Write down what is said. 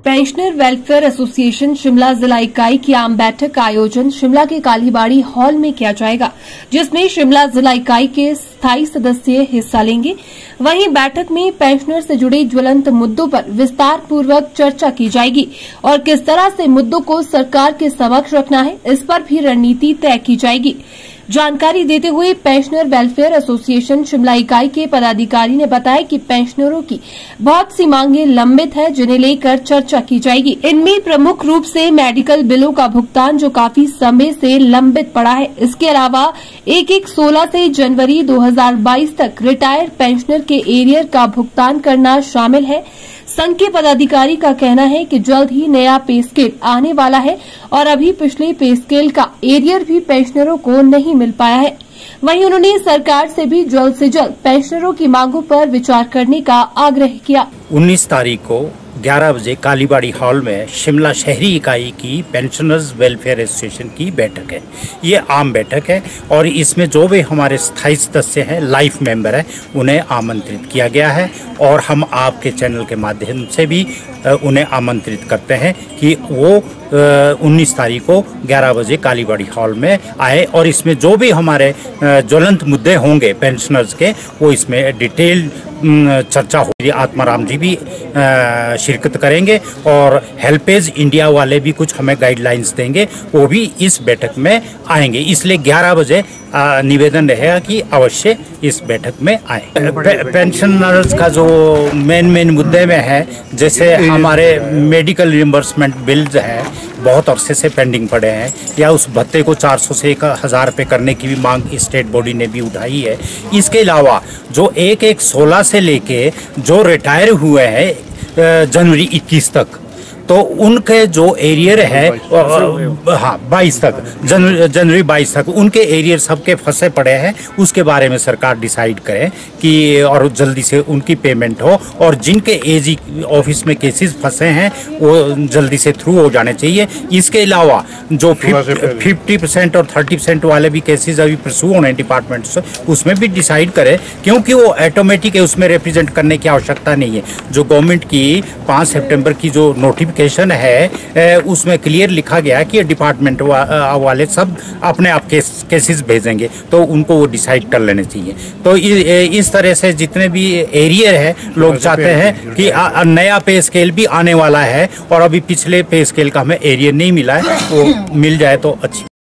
Pensioner welfare association Shimla जिला इकाई की आम बैठक का आयोजन शिमला के कालीबाड़ी हॉल में किया जाएगा, जिसमें शिमला जिला इकाई के स्थायी सदस्य हिस्सा लेंगे। वहीं बैठक में पेंशनर से जुड़े ज्वलंत मुद्दों पर विस्तार पूर्वक चर्चा की जाएगी और किस तरह से मुद्दों को सरकार के समक्ष रखना है, इस पर भी रणनीति तय की जाएगी। जानकारी देते हुए पेंशनर वेलफेयर एसोसिएशन शिमला इकाई के पदाधिकारी ने बताया कि पेंशनरों की बहुत सी मांगे लंबित है, जिन्हें लेकर चर्चा की जाएगी। इनमें प्रमुख रूप से मेडिकल बिलों का भुगतान जो काफी समय से लंबित पड़ा है। इसके अलावा 16 से जनवरी 2022 तक रिटायर्ड पेंशनर के एरियर का भुगतान करना शामिल है। संघ के पदाधिकारी का कहना है कि जल्द ही नया पे स्केल आने वाला है और अभी पिछले पे स्केल का एरियर भी पेंशनरों को नहीं मिल पाया है। वहीं उन्होंने सरकार से भी जल्द से जल्द पेंशनरों की मांगों पर विचार करने का आग्रह किया। 19 तारीख को 11 बजे कालीबाड़ी हॉल में शिमला शहरी इकाई की पेंशनर्स वेलफेयर एसोसिएशन की बैठक है। ये आम बैठक है और इसमें जो भी हमारे स्थायी सदस्य हैं, लाइफ मेंबर हैं, उन्हें आमंत्रित किया गया है और हम आपके चैनल के माध्यम से भी उन्हें आमंत्रित करते हैं कि वो 19 तारीख को 11 बजे कालीबाड़ी हॉल में आए और इसमें जो भी हमारे ज्वलंत मुद्दे होंगे पेंशनर्स के, वो इसमें डिटेल चर्चा होगी। आत्माराम जी भी शिरकत करेंगे और हेल्पेज इंडिया वाले भी कुछ हमें गाइडलाइंस देंगे, वो भी इस बैठक में आएंगे। इसलिए 11 बजे निवेदन रहेगा कि अवश्य इस बैठक में आए। पेंशनर्स का जो मेन मुद्दे में है, जैसे हमारे मेडिकल रिम्बर्समेंट बिल्स हैं, बहुत अरसे से पेंडिंग पड़े हैं, या उस भत्ते को 400 से 1000 रुपये करने की भी मांग स्टेट बॉडी ने भी उठाई है। इसके अलावा जो 1/16 से लेके जो रिटायर हुए हैं जनवरी 21 तक, तो उनके जो एरियर है 22 तक, जनवरी 22 तक उनके एरियर सबके फंसे पड़े हैं। उसके बारे में सरकार डिसाइड करे कि और जल्दी से उनकी पेमेंट हो, और जिनके एजी ऑफिस में केसेस फंसे हैं वो जल्दी से थ्रू हो जाने चाहिए। इसके अलावा जो 50% और 30% वाले भी केसेस अभी परसू होने डिपार्टमेंट से, उसमें भी डिसाइड करे, क्योंकि वो ऑटोमेटिक है, उसमें रिप्रेजेंट करने की आवश्यकता नहीं है। जो गवर्नमेंट की 5 सितंबर की जो नोटिफिकेशन है उसमें क्लियर लिखा गया कि डिपार्टमेंट वाले सब अपने आप केसेस भेजेंगे, तो उनको वो डिसाइड कर लेने चाहिए। तो इस तरह से जितने भी एरियर है, लोग चाहते हैं कि नया पे स्केल भी आने वाला है और अभी पिछले पे स्केल का हमें एरियर नहीं मिला है, वो मिल जाए तो अच्छी।